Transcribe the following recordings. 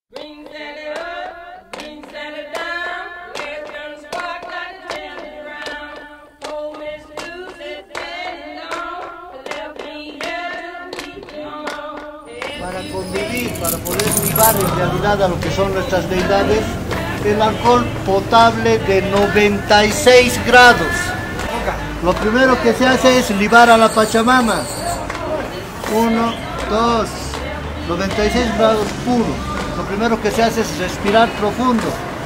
Para convivir, para poder ligar en realidad a lo que son nuestras deidades, el alcohol potable de 96 grados. Lo primero que se hace es libar a la Pachamama. 1, 2, 96 grados puro. Lo primero que se hace es respirar profundo.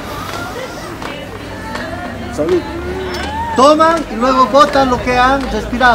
Salud. Toman y luego botan lo que han respirado.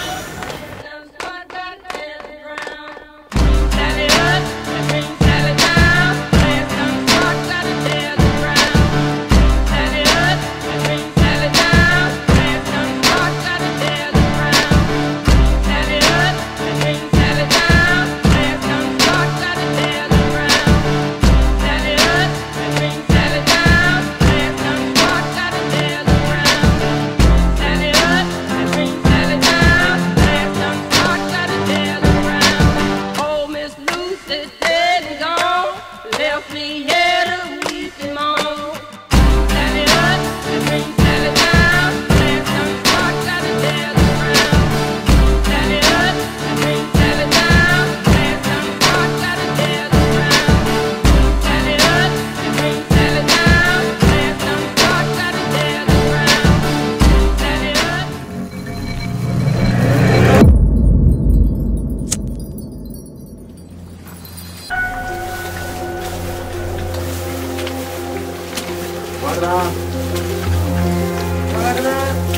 Guarda. Guarda.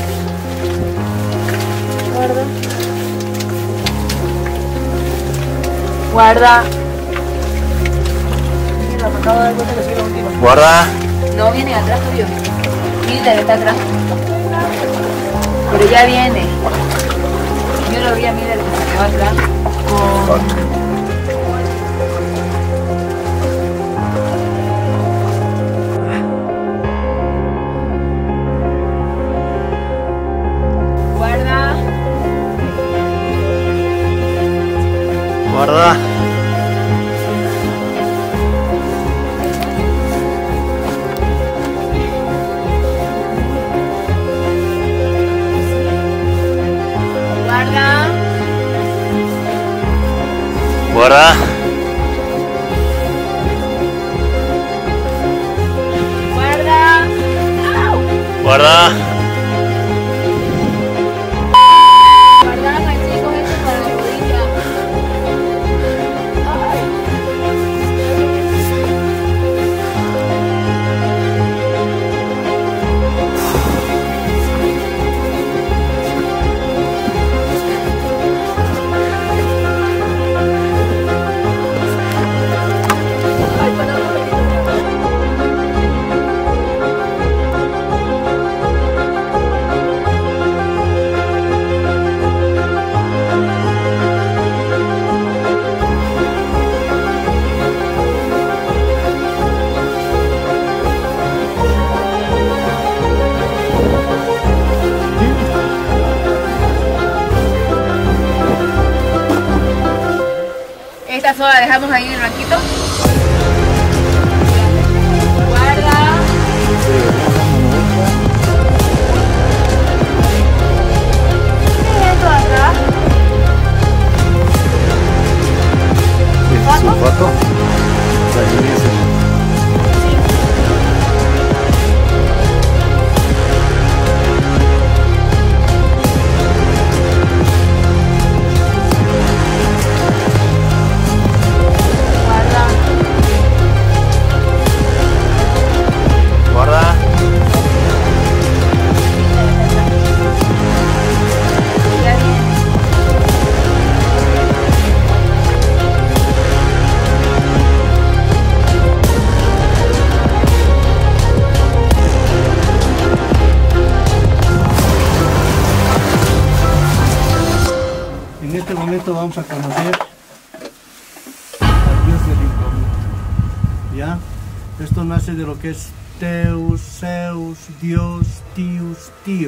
Guarda. Guarda. Mira, me acabo de dar cuenta que soy la última. Guarda. No, viene atrás tuyo. Mira, está atrás. Pero ya viene. Yo lo vi a Mira, que se quedó atrás. Guarda. Guarda. Guarda. Guarda. Guarda. Guarda. Guarda, chicos, esto para la rodilla. Esta sola dejamos ahí en el banquito. Guarda. ¿Qué es esto acá? Sulfato. Guarda. Ya viene. En este momento vamos a conocer al dios del incognito. ¿Ya? Esto nace de lo que es Teus, Zeus, Dios, Tius, Tío.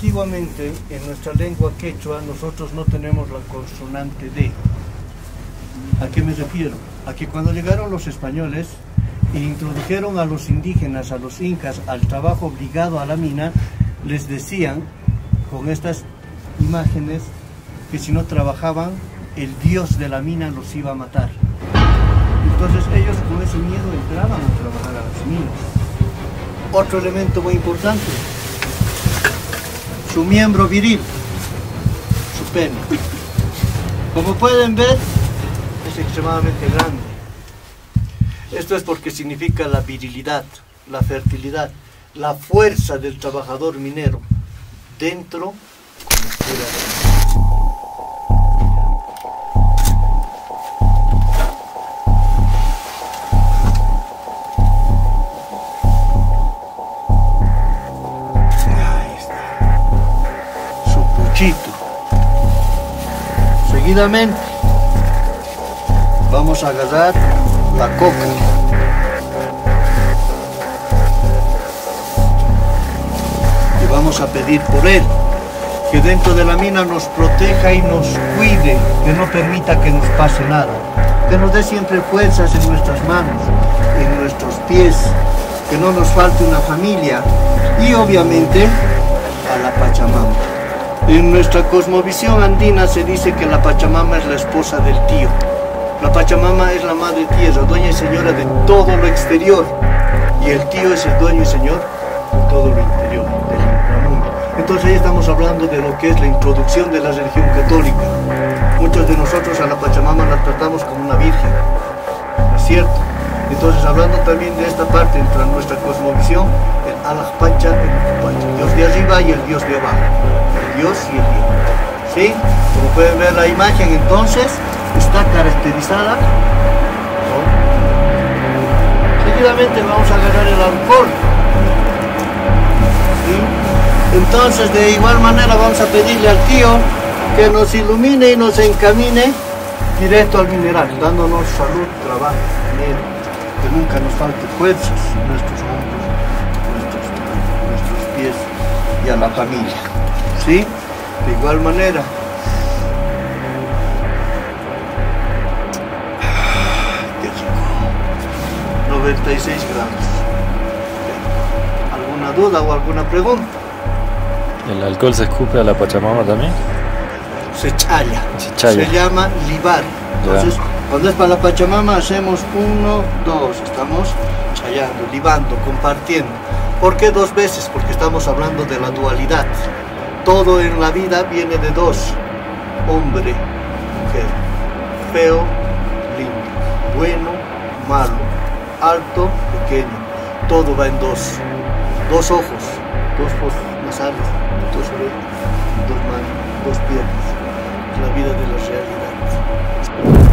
Antiguamente, en nuestra lengua quechua, nosotros no tenemos la consonante D. ¿A qué me refiero? A que cuando llegaron los españoles e introdujeron a los indígenas, a los incas, al trabajo obligado a la mina, les decían, con estas imágenes, que si no trabajaban, el dios de la mina los iba a matar. Entonces ellos con ese miedo entraban a trabajar a las minas. Otro elemento muy importante, su miembro viril, su pene. Como pueden ver, es extremadamente grande. Esto es porque significa la virilidad, la fertilidad, la fuerza del trabajador minero, dentro como fuera de él. Seguidamente vamos a agarrar la coca. Y vamos a pedir por él que dentro de la mina nos proteja y nos cuide, que no permita que nos pase nada, que nos dé siempre fuerzas en nuestras manos, en nuestros pies, que no nos falte una familia y obviamente a la Pachamama. En nuestra cosmovisión andina se dice que la Pachamama es la esposa del tío. La Pachamama es la madre tierra, dueña y señora de todo lo exterior. Y el tío es el dueño y señor de todo lo interior, del inframundo. Entonces ahí estamos hablando de lo que es la introducción de la religión católica. Muchos de nosotros a la Pachamama la tratamos como una virgen, ¿no es cierto? Entonces hablando también de esta parte, entre nuestra cosmovisión, el Alajpacha, el Ucupacha, Dios de arriba y el Dios de abajo. Dios y el Dios, ¿sí? Como pueden ver la imagen, entonces está caracterizada, ¿no? Seguidamente vamos a agarrar el alcohol, ¿sí? Entonces de igual manera vamos a pedirle al tío que nos ilumine y nos encamine directo al mineral, dándonos salud, trabajo, dinero, que nunca nos falte fuerzas en nuestros hombros, nuestros pies y a la familia. ¿Sí? De igual manera. Qué rico. 96 grados. ¿Alguna duda o alguna pregunta? ¿El alcohol se escupe a la Pachamama también? Se challa. Se llama libar. Entonces, cuando es para la Pachamama hacemos 1, 2. Estamos challando, libando, compartiendo. ¿Por qué 2 veces? Porque estamos hablando de la dualidad. Todo en la vida viene de 2, hombre, mujer, feo, lindo, bueno, malo, alto, pequeño, todo va en 2, 2 ojos, 2 fosas nasales, 2 orejas, 2 manos, 2 piernas, la vida de la realidad.